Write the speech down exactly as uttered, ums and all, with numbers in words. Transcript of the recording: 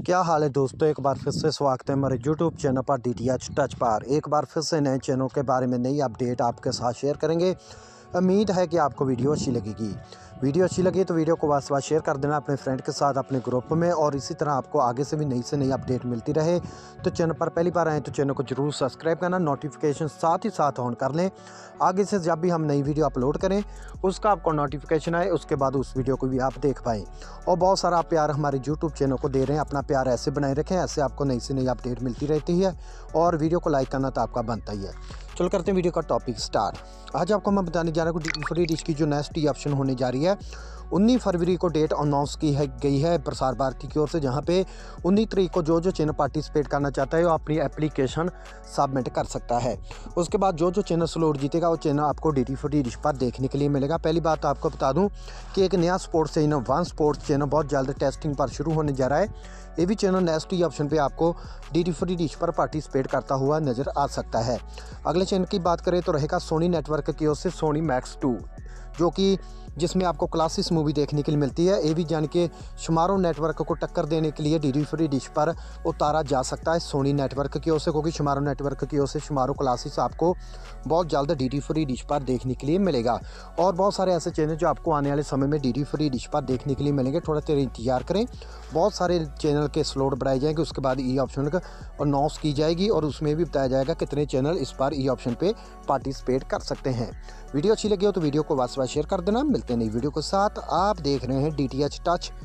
क्या हाल है दोस्तों, एक बार फिर से स्वागत है हमारे यूट्यूब चैनल पर डी टी एच टच पर। एक बार फिर से नए चैनल के बारे में नई अपडेट आपके साथ शेयर करेंगे। उम्मीद है कि आपको वीडियो अच्छी लगेगी। वीडियो अच्छी लगी तो वीडियो को बस बस शेयर कर देना अपने फ्रेंड के साथ, अपने ग्रुप में, और इसी तरह आपको आगे से भी नई से नई अपडेट मिलती रहे। तो चैनल पर पहली बार आएँ तो चैनल को जरूर सब्सक्राइब करना, नोटिफिकेशन साथ ही साथ ऑन कर लें। आगे से जब भी हम नई वीडियो अपलोड करें उसका आपको नोटिफिकेशन आए, उसके बाद उस वीडियो को भी आप देख पाएँ। और बहुत सारा प्यार हमारे यूट्यूब चैनल को दे रहे हैं, अपना प्यार ऐसे बनाए रखें, ऐसे आपको नई से नई अपडेट मिलती रहती है। और वीडियो को लाइक करना तो आपका बनता ही है। चलो करते हैं वीडियो का टॉपिक स्टार्ट। आज आपको मैं बताने जा रहा हूँ डी फ्री डिश की जो नेक्स्ट ऑप्शन होने जा रही है, उन्नीस फरवरी को डेट अनाउंस की है गई है प्रसार भारती की ओर से, जहां पे उन्नीस तारीख को जो जो चैनल पार्टिसिपेट करना चाहता है वो अपनी एप्लीकेशन सबमिट कर सकता है। उसके बाद जो जो चैनल स्लॉट जीतेगा वो चैनल आपको डी फ्री डिश पर देखने के लिए मिलेगा। पहली बात तो आपको बता दूं कि एक नया sports channel one sports channel बहुत जल्द टेस्टिंग पर शुरू होने जा रहा है। ये भी चैनल नेक्स्ट ऑप्शन पे आपको डी फ्री डिश पर पार्टिसिपेट करता हुआ नज़र आ सकता है। अगले चैनल की बात करें तो रहेगा सोनी नेटवर्क की ओर से सोनी मैक्स टू, जो कि जिसमें आपको क्लासिस मूवी देखने के लिए मिलती है। ये भी जान के शुमारो नेटवर्क को टक्कर देने के लिए डी फ्री डिश पर उतारा जा सकता है सोनी नेटवर्क की ओर से, क्योंकि शुमारो नेटवर्क की ओर से शुमारो क्लासिस आपको बहुत जल्द डी फ्री डिश पर देखने के लिए मिलेगा। और बहुत सारे ऐसे चैनल जो आपको आने वाले समय में डी फ्री डिश पर देखने के लिए मिलेंगे। थोड़ा देर इंतजार करें, बहुत सारे चैनल के स्लॉट बढ़ाए जाएंगे, उसके बाद ई ऑप्शन अनाउंस की जाएगी और उसमें भी बताया जाएगा कितने चैनल इस बार ई ऑप्शन पे पार्टिसिपेट कर सकते हैं। वीडियो अच्छी लगी हो तो वीडियो को बस बस शेयर कर देना। मिलते हैं नई वीडियो के साथ। आप देख रहे हैं डी टी एच टच।